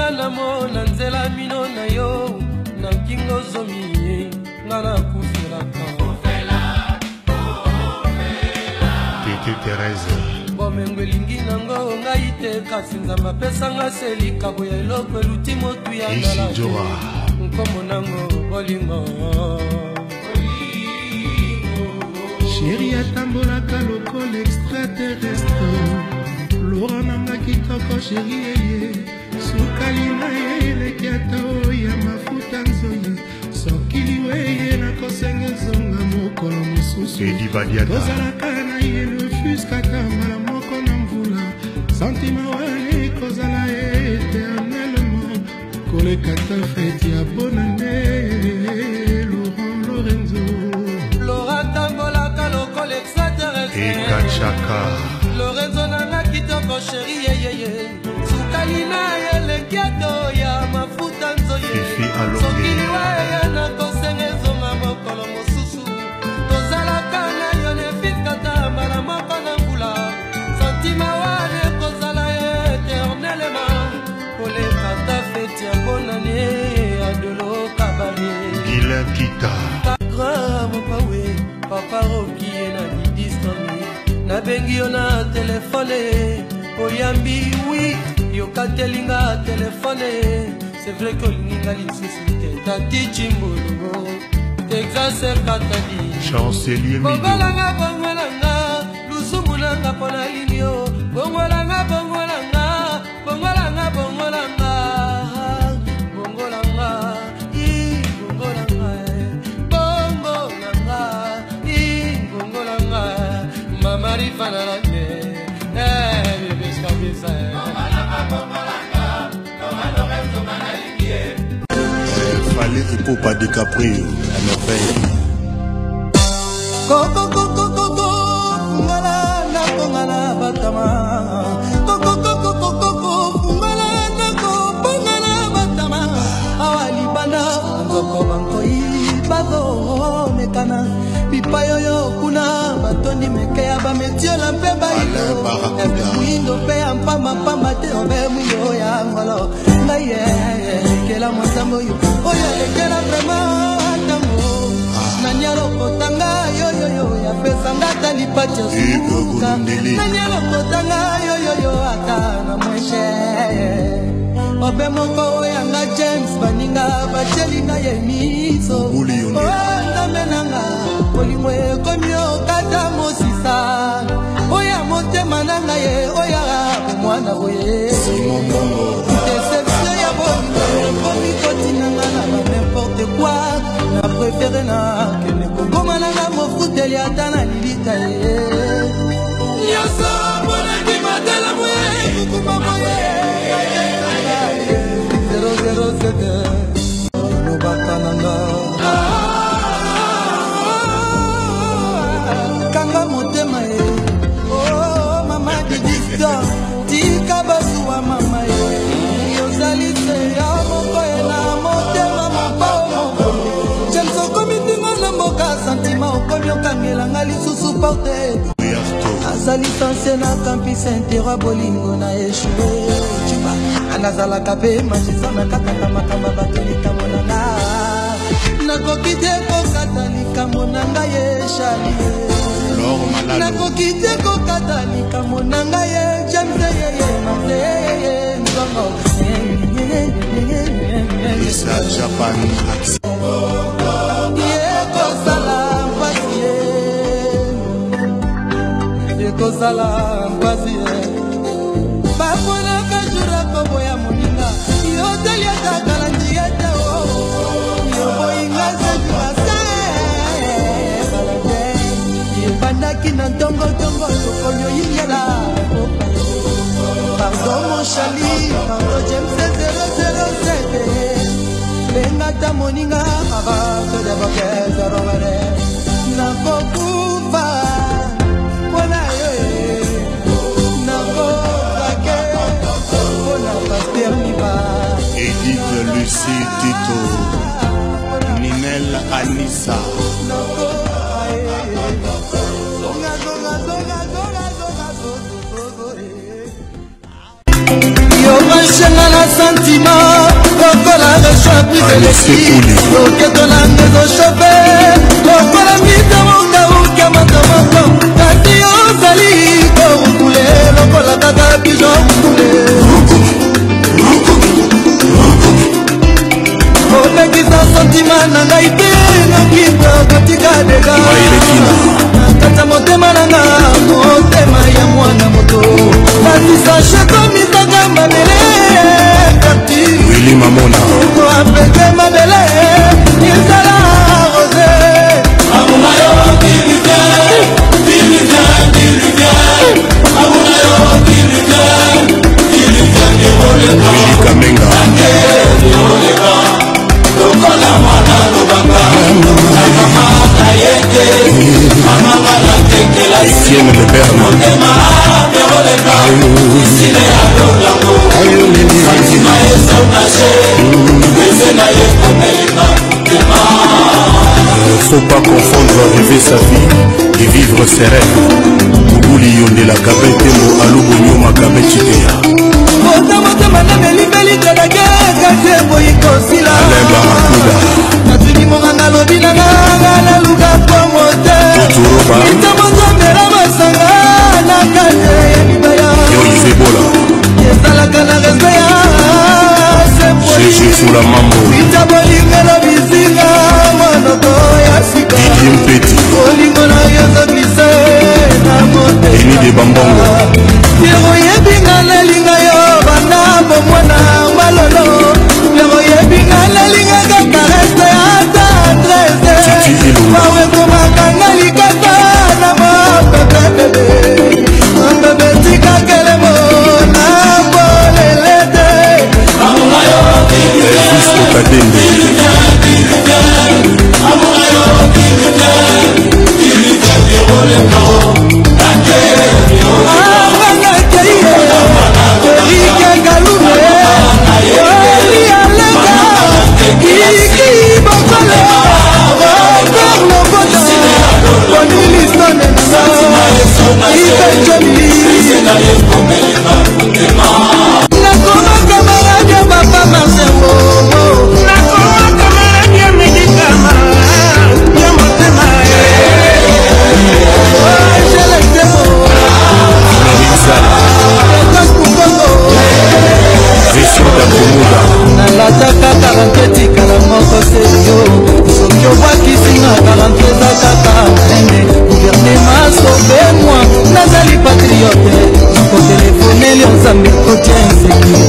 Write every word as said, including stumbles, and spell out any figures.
nga namo na nzela mino na yo na kingo zomi ngana kufiraka Tete Thérèse bomengo elingi nango ngai te kasi nzambe apesanga selika boya eloko eluti motu ya ngala nkombo nango bolingo Chérie atambolaka lokola extraterrestre Lora nanga kitoko chérie sukali na ye eleki ata oya mafuta nzoyi sokili weye nakosenga ezonga mokolo mosusu tozalaka na ye lefuskaka mbala moko na mvula santima wane kozala éternellement koleka ta fete ya bonane Laurent Lorenzo Lora tambolaka lokola extraterrestre Lorenzo nanga kitoko chérie yeyeye sukali na ye eleki ata oya mafuta nzoyi sokili weye nakosenga ezonga mokolo mosusu tozalaka na yo lefuskaka mbala moko na mvula santima wane kozala éternellement koleka ta fete ya bonane adolo kabale Guilain Kita grave pawe papa roki na distance na bengi yo na telefone oyambi oui yokatelinga telefone c'est vrai que olinga lisusu te tati chimbolo Texas katadi Chancelier Mido bongolanga bongolanga lusumu nanga pona linio bongolanga bongolanga bongolanga bongolanga bongolanga i bongolanga bongolanga i bongolanga mama rifana lande eh bébé skabisa fallait Ipopa DiCaprio à Norvège Coco coco coco ngala na ngala batama Coco coco coco coco ngala na ngala batama awali banda ngoko bankoi bazo mekana bipayo yo kuna batoni mekeya ba metiola pemba ilo mwindo pe ampama pamba te obe mwindo ya ngolo ngaye kela mwasambo yo oya lekela vraiment tango nanyalo kotanga yo yo yo ya pesa ngata lipacha suka nanyalo kotanga yo yo yo ata na mweshe obe moko oya nga James baninga bachelinga ye miso oya menanga kolimwe komyo kata mosisa oya motema nanga ye oya mwana oye déception ya bongo komi kotinanga na n'importe quoi na préféré na kene kokoma nanga mofuteli ata na lilita ye nyonso monaki matela moye kukuma moye zero zero sete lobaka nanga kanga motema ye oh mama didista tika basuwa mama ye yozali se ya moko ye na motema mapao moko jemso komitinga na mboka santima okomi okangelanga lisusu porte aza lisansie na campus intero bolingo na echue ciba anazalaka mpe magisa na kataka makamba bato likambo nanga nakoki te kokata likambo nanga ye shalie nakoki te kokata likambo nanga ye jamse yeye mazeye nzongo Lisa Japan yekozala mpasi yekozala mpasi baponaka jura kombo ya moninga yoteli atakala ndiete yoboyinga zekurase ebandaki na ntongotongo lokoyo yingela pardon mon chali pardon james zero zero sete bengata moninga abato de bakezarongare nakokufa mpona yo nakokake mpona paster miba Edith Lucie Tito Ninel Anissa yo bashanga la santé sentiment lokola recho priseleki loketo nanga ezoshope lokola mita mokauka motomoko kasi ozali korukule lokola kaka pijo rukule opekisa sentima na ngai te nokito kotika dega nakata motema nanga motema ya mwana moto nakisa shekomisaka mabele kati Willy Mamona koapete mabele ezala rose amuna yo diluvia diluvia diluvia amuna yo diluvia diluvia diluvia Willy Kamenga lokola mwana lobanga nakamata yete mamanga natekela Etienne Le Berne motema aperoleka isile ya lolango santima esonache eze na ye komelinga motema. Faut pas confondre rêver sa vie et vivre ses rêves. Muguli Yondela Gabe Tembo Alubo Nyoma Gabe Chitea Mota motema na melibeli kadage kate boyi kosila Alain Barakuda natuni monganga lobi na nganga na luka pomote Tuturoba ita mozambela masanga na kate ya libaya Yo Izebola ezalaka na rezo ya Gégé Fula Mambo ita bolingelo bizinga monoko ya sika Didier Mpeti olingo na yo zoglise na mote Eni de Bambongo Yero yebinga na linga yo banda bomwana malolo Yero yebinga na linga kaka reste ata treze Mawe kumakanga likata na mapepe bebe Mapepe tika kelemo na bolelete Amuna yo Elvis Okadende Amuna yo diluvia diluvia diroleko nalataka karante kala moko seyo soki obwakisinga karante eza kaka nene guvernema sobe mwa nazali patriote nakotelefone lio nzambe kotia insécurité